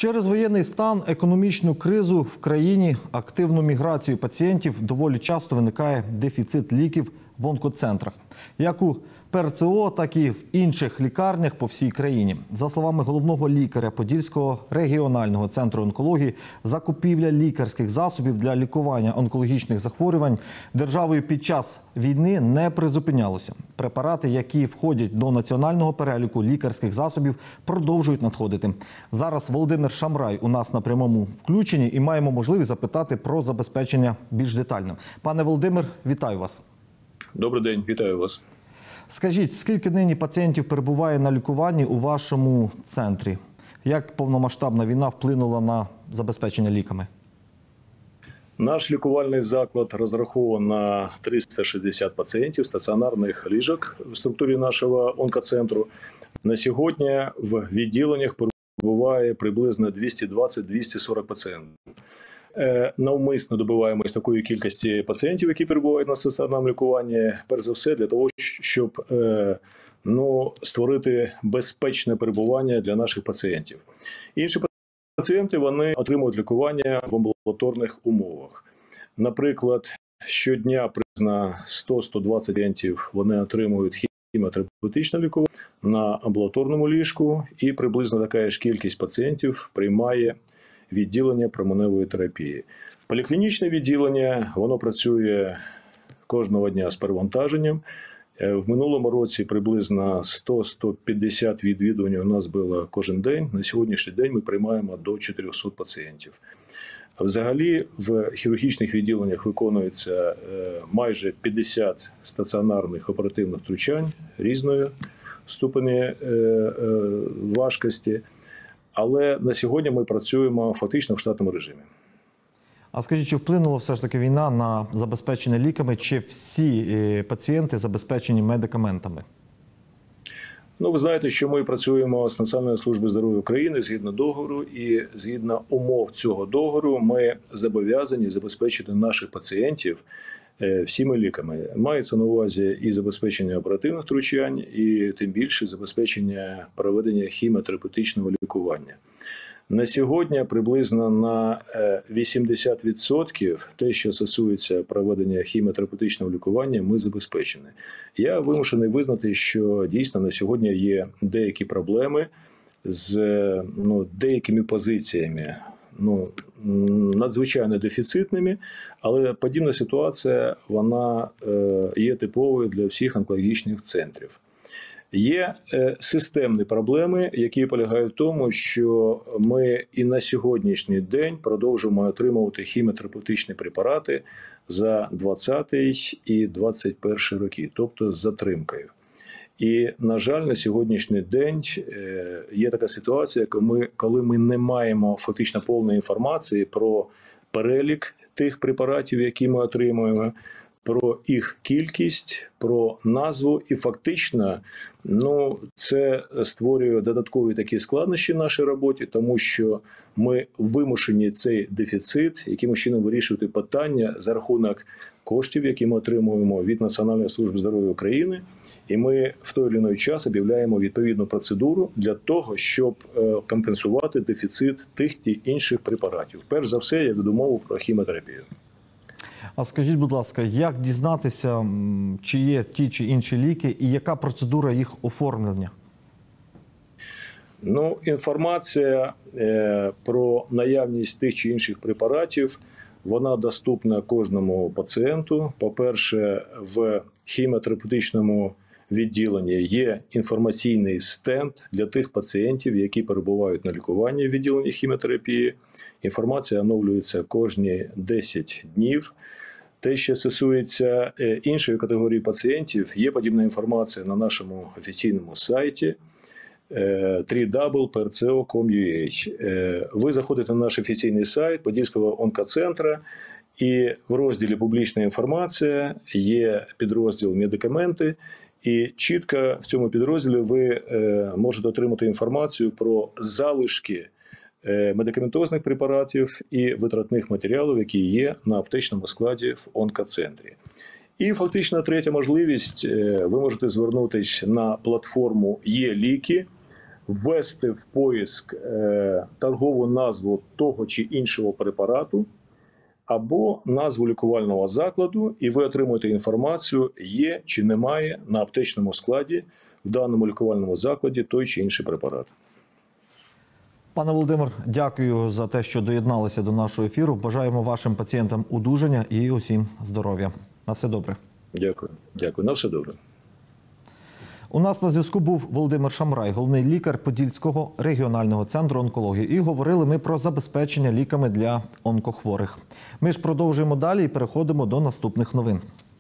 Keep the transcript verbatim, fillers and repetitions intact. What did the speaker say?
Через воєнний стан, економічну кризу в країні, активну міграцію пацієнтів доволі часто виникає дефіцит ліків в онкоцентрах. Як у ПРЦО, так і в інших лікарнях по всій країні. За словами головного лікаря Подільського регіонального центру онкології, закупівля лікарських засобів для лікування онкологічних захворювань державою під час війни не призупинялося. Препарати, які входять до національного переліку лікарських засобів, продовжують надходити. Зараз Володимир Шамрай у нас на прямому включенні і маємо можливість запитати про забезпечення більш детально. Пане Володимир, вітаю вас. Добрий день, вітаю вас. Скажіть, скільки нині пацієнтів перебуває на лікуванні у вашому центрі? Як повномасштабна війна вплинула на забезпечення ліками? Наш лікувальний заклад розрахований на триста шістдесят пацієнтів стаціонарних ліжок в структурі нашого онкоцентру. На сьогодні в відділеннях перебуває приблизно двісті двадцять - двісті сорок пацієнтів. Навмисно добиваємось такої кількості пацієнтів, які перебувають на стаціонарному лікуванні, перш за все для того, щоб ну, створити безпечне перебування для наших пацієнтів. Інші пацієнти вони отримують лікування в амбулаторних умовах. Наприклад, щодня приблизно сто - сто двадцять пацієнтів вони отримують хіміотерапевтичне лікування на амбулаторному ліжку, і приблизно така ж кількість пацієнтів приймає відділення променевої терапії. Поліклінічне відділення, воно працює кожного дня з перевантаженням. В минулому році приблизно сто - сто п'ятдесят відвідувань у нас було кожен день. На сьогоднішній день ми приймаємо до чотирьохсот пацієнтів. Взагалі в хірургічних відділеннях виконується майже п'ятдесят стаціонарних оперативних втручань різної ступені важкості. Але на сьогодні ми працюємо фактично в штатному режимі. А скажіть, чи вплинула все ж таки війна на забезпечення ліками, чи всі пацієнти забезпечені медикаментами? Ну, ви знаєте, що ми працюємо з Національною службою здоров'я України згідно договору, і згідно умов цього договору ми зобов'язані забезпечити наших пацієнтів всіми ліками. Мається на увазі і забезпечення оперативних втручань, і тим більше забезпечення проведення хіміотерапевтичного лікування. На сьогодні приблизно на вісімдесят відсотків те, що стосується проведення хіміотерапевтичного лікування, ми забезпечені. Я вимушений визнати, що дійсно на сьогодні є деякі проблеми з ну, деякими позиціями, ну, надзвичайно дефіцитними, але подібна ситуація, вона є типовою для всіх онкологічних центрів. Є системні проблеми, які полягають в тому, що ми і на сьогоднішній день продовжуємо отримувати хіміотерапевтичні препарати за двадцятий і двадцять перший роки, тобто з затримкою. І, на жаль, на сьогоднішній день є така ситуація, коли ми не маємо фактично повної інформації про перелік тих препаратів, які ми отримуємо, про їх кількість, про назву, і фактично ну, це створює додаткові такі складнощі в нашій роботі, тому що ми вимушені цей дефіцит якимось чином вирішувати питання за рахунок коштів, які ми отримуємо від Національної служби здоров'я України, і ми в той чи інший час об'являємо відповідну процедуру для того, щоб компенсувати дефіцит тих чи інших препаратів. Перш за все, я веду мову про хіміотерапію. А скажіть, будь ласка, як дізнатися, чи є ті чи інші ліки і яка процедура їх оформлення? Ну, інформація е, про наявність тих чи інших препаратів, вона доступна кожному пацієнту. По-перше, в хіміотерапевтичному відділенні є інформаційний стенд для тих пацієнтів, які перебувають на лікуванні в відділенні хіміотерапії. Інформація оновлюється кожні десять днів. Те, що стосується іншої категорії пацієнтів, є подібна інформація на нашому офіційному сайті дабл ю дабл ю дабл ю крапка пе ер це о крапка ком крапка ю а. Ви заходите на наш офіційний сайт Подільського онкоцентру, і в розділі «Публічна інформація» є підрозділ «Медикаменти», і чітко в цьому підрозділі ви можете отримати інформацію про залишки медикаментозних препаратів і витратних матеріалів, які є на аптечному складі в онкоцентрі. І фактично третя можливість, ви можете звернутися на платформу «Є ліки», ввести в поиск е, торгову назву того чи іншого препарату або назву лікувального закладу, і ви отримуєте інформацію, є чи немає на аптечному складі в даному лікувальному закладі той чи інший препарат. Пане Володимир, дякую за те, що доєдналися до нашого ефіру. Бажаємо вашим пацієнтам одужання і усім здоров'я. На все добре. Дякую. Дякую. На все добре. У нас на зв'язку був Володимир Шамрай, головний лікар Подільського регіонального центру онкології. І говорили ми про забезпечення ліками для онкохворих. Ми ж продовжуємо далі і переходимо до наступних новин.